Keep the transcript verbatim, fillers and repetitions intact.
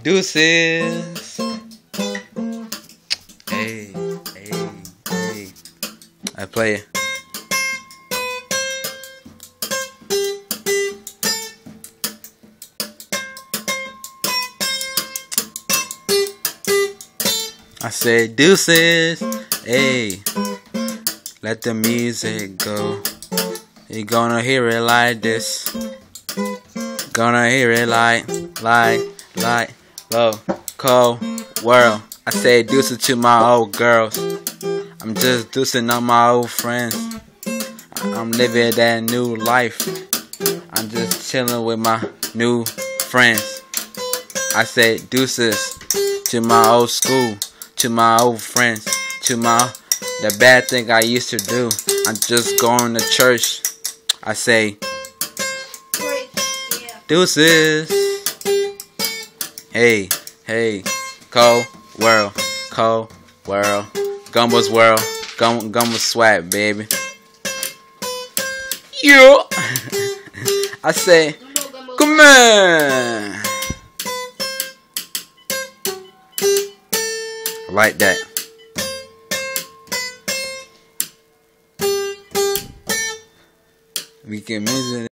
Deuces. Hey, hey, hey. I play it. I said deuces, hey, let the music go. You gonna hear it like this. Gonna hear it like, like, like, low, cold world. I say deuces to my old girls. I'm just deucing on my old friends. I'm living that new life. I'm just chilling with my new friends. I say deuces to my old school, to my old friends, to my the bad thing I used to do. I'm just going to church. I say deuces. Hey, hey, cold world, cold world, Gumbo's world, Gum Gumbo's swag, baby. Yo, I say, come on. I like that. We can music.